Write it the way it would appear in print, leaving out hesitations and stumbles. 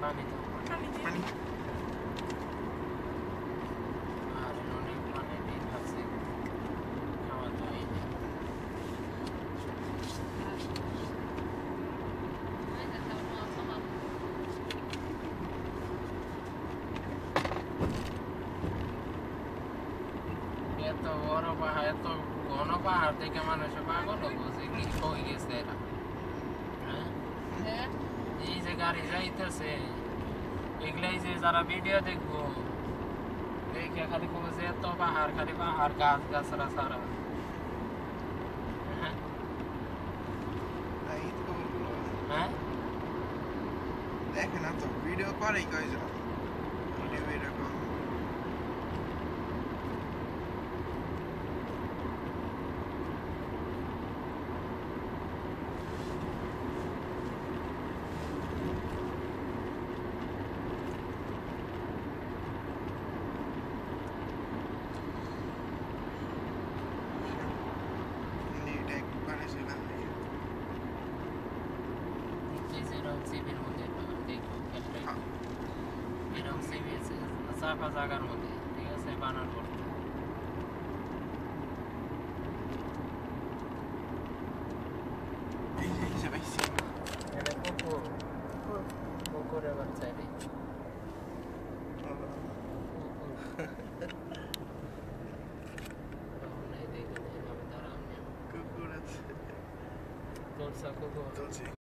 পানি তো পানি আর অনেক মানে দিন আছে খাওয়া তো এই যে এত বড় পাহাড় এত ঘন পাহাড় থেকে মানুষ পাগল হবো যে কি হয়ে গেছে এরা হ্যাঁ এই যে গাড়ি যাইতেছে এগুলাই যে যারা ভিডিও দেখবো দেখে খালি কবে যে এত পাহাড় খালি পাহাড় গাছ গাছরা সারা হ্যাঁ এই তো হ্যাঁ দেখে না তো ভিডিও করেই কয়জন ভিডিও এরকম এটা একবারে ছিল এরকম সিবির মধ্যে দেখো এরকম সিবি চাপা জায়গার মধ্যে ঠিক আছে বানান করতে এই যে হিসেবে এটা কুকুর কুকুরের বাচ্চা এটাই কুকুর আছে তোর কুকুর চলছে